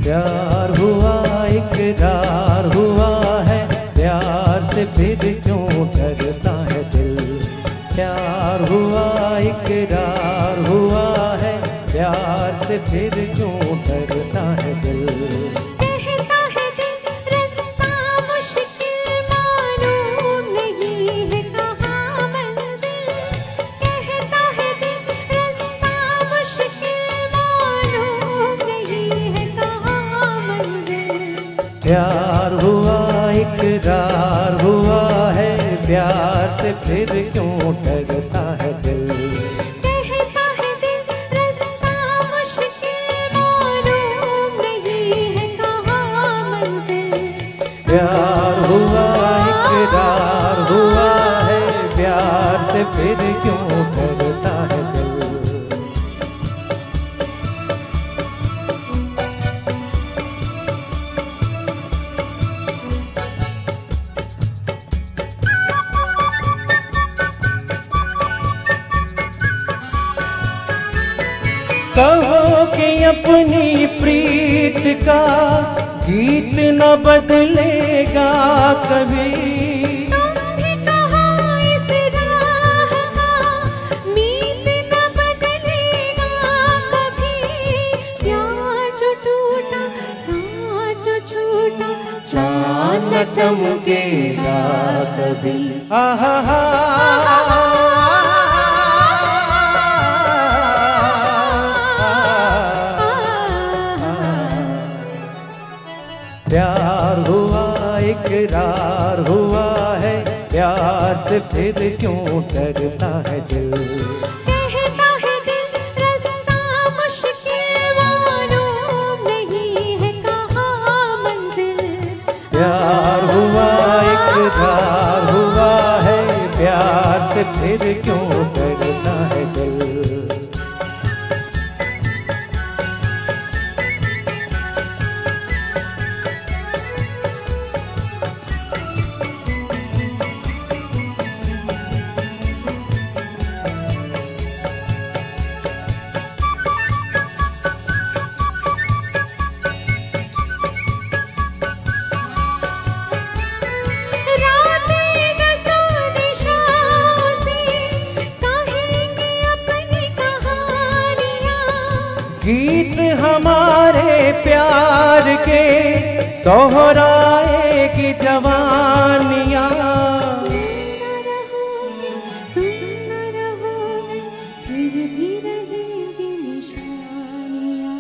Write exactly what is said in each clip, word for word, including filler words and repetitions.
प्यार हुआ इकरार हुआ है, प्यार से फिर क्यों डरता है दिल। प्यार हुआ इकरार हुआ है, प्यार से फिर क्यों डरता है दिल। कहता है दिल रास्ता मुश्किल मालूम नहीं है कहाँ मंजिल। कहता है दिल रास्ता मुश्किल मालूम नहीं है कहाँ मंजिल। प्यार हुआ इकरार हुआ है, प्यार से फिर क्यों डरता है दिल। कहता है दिल रास्ता मुश्किल मालूम नहीं है कहाँ मंजिल। प्यार हुआ इकरार हुआ है, प्यार से फिर क्यों डरता है दिल। कहो कि अपनी प्रीत का गीत न बदलेगा कभी। तुम भी कहो इस राह का मीत न बदलेगा कभी। प्यार जो टूटा साथ जो छूटा चाँद न चमकेगा कभी। आहा हा प्यार हुआ इकरार हुआ है, प्यार से फिर क्यों डरता है दिल। कहता है दिल रास्ता मुश्किल मालूम नहीं है कहाँ मंजिल। प्यार हुआ इकरार हुआ है, प्यार से फिर क्यों डरता है दिल। गीत हमारे प्यार के दोहराएगी जवानियाँ। तुम न रहोगे फिर भी रहेगी निशानियाँ।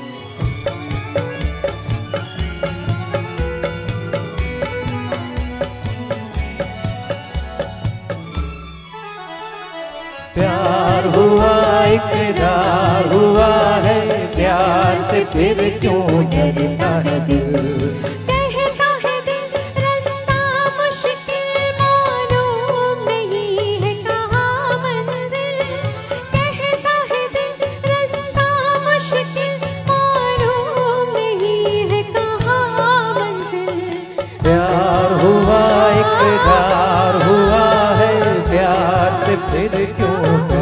प्यार हुआ इकरार हुआ है, प्यार से फिर क्यों डरता है दिल। कहता है दिल रास्ता मुश्किल मालूम नहीं है कहाँ मंजिल। कहता है दिल रास्ता मुश्किल मालूम नहीं है कहाँ मंजिल। प्यार हुआ इकरार हुआ है, प्यार से फिर क्यों